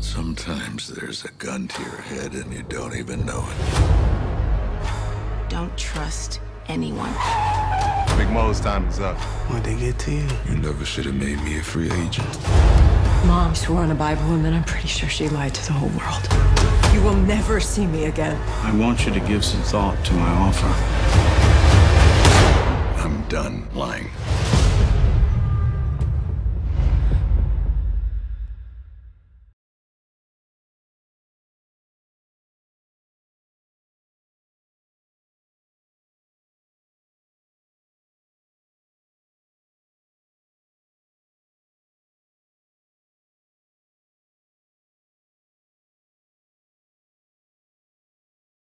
Sometimes there's a gun to your head and you don't even know it. Don't trust anyone. Big Mo's time is up. What'd they get to you? You never should have made me a free agent. Mom swore on a Bible, and then I'm pretty sure she lied to the whole world. You will never see me again. I want you to give some thought to my offer. I'm done lying.